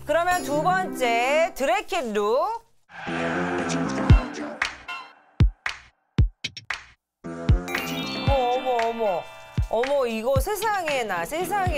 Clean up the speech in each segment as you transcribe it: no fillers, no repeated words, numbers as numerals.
그러면 두 번째 드레킷 룩. 어머, 이거 세상에나.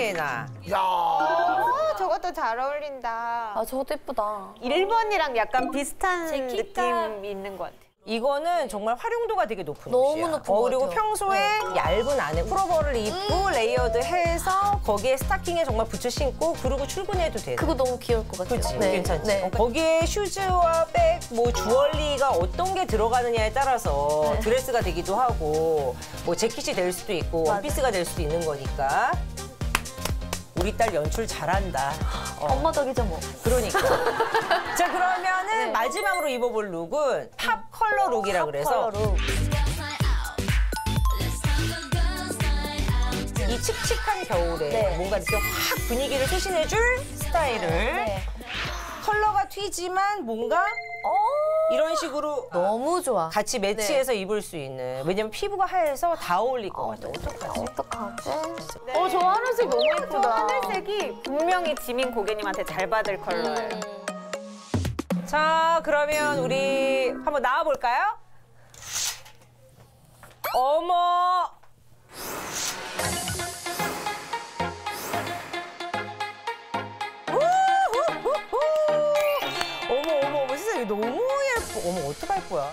야. 저것도 잘 어울린다. 아, 저것도 예쁘다. 1번이랑 약간 비슷한 재킷감. 느낌이 있는 것 같아. 이거는 정말 활용도가 되게 높은 너무 옷이야. 높은 것 그리고 같아요. 평소에 얇은 안에 풀오버를 입고 레이어드 해서 거기에 스타킹에 정말 붙여 신고 그리고 출근해도 돼. 그거 너무 귀여울 것 같아요. 그치? 네. 괜찮지? 네. 거기에 슈즈와 백, 뭐 주얼리가 어떤 게 들어가느냐에 따라서 네. 드레스가 되기도 하고 뭐 재킷이 될 수도 있고 맞아. 원피스가 될 수도 있는 거니까. 우리 딸 연출 잘한다. 엄마 덕이죠 뭐. 그러니까. 자, 그러면은 네. 마지막으로 입어볼 룩은 팝 컬러 룩이라 그래서 컬러로. 이 칙칙한 겨울에 네. 뭔가 이렇게 확 분위기를 쇄신해줄 스타일을 네. 컬러가 튀지만 뭔가 이런 식으로 너무 좋아. 같이 매치해서 입을 수 있는. 왜냐면 피부가 하얘서 다 어울릴 것 같아. 어떡하지? 어떡하지? 저 하늘색 너무 예쁘다. 하늘색이 분명히 지민 고객님한테 잘 받을 컬러예요. 자, 그러면 우리 한번 나와볼까요? 어머! 어머, 세상에 너무 예뻐. 어머, 어떡할 거야?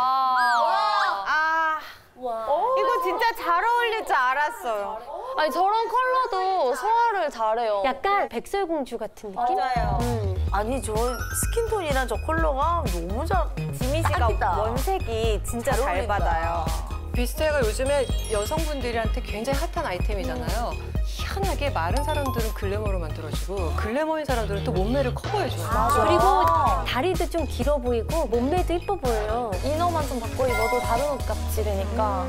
와. 이거 진짜 잘 어울릴 줄 알았어요. 아니, 저런 컬러도 소화를 잘해요. 약간 백설공주 같은 느낌? 맞아요. 아니 저 스킨톤이랑 저 컬러가 너무 잘. 지민 씨가 딱이다. 원색이 진짜 잘 어울린다. 받아요. 비스트가 요즘에 여성분들한테 굉장히 핫한 아이템이잖아요. 희한하게 마른 사람들은 글래머로 만들어주고 글래머인 사람들은 또 몸매를 커버해줘요. 그리고 다리도 좀 길어 보이고 몸매도 예뻐 보여요. 이너만 좀 바꿔 입어도 다른 옷 같이 되니까.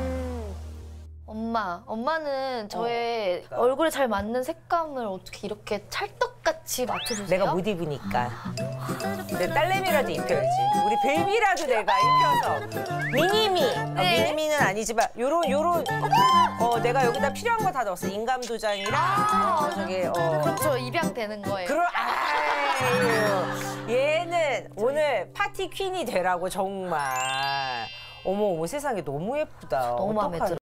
엄마는 저의 얼굴에 잘 맞는 색감을 어떻게 이렇게 찰떡같이 맞춰주세요? 내가 못 입으니까. 내 딸내미라도 입혀야지. 우리 베이비라도 내가 입혀서. 미니미. 미니미는 아니지만 요런 내가 여기다 필요한 거 다 넣었어. 인감 도장이랑 저기 그렇죠, 입양되는 거예요. 아유, 얘는 오늘 파티 퀸이 되라고 정말. 어머 세상에 너무 예쁘다. 너무 마음에 어떡하냐. 들어.